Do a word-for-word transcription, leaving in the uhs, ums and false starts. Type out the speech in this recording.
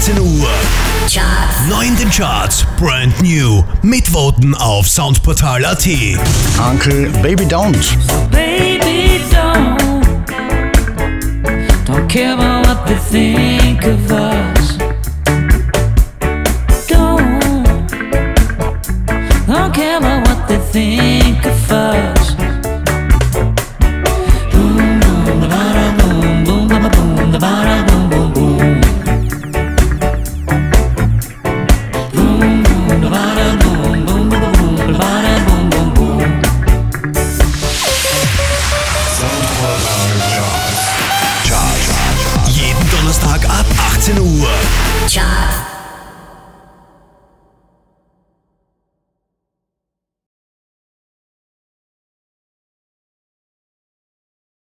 achtzehn Uhr. Charts. Neu in den Charts, brand new. Mitvoten auf soundportal punkt at. Uncle Baby Don't. Baby, don't, don't care about what they think of us. Don't, don't care about what they think.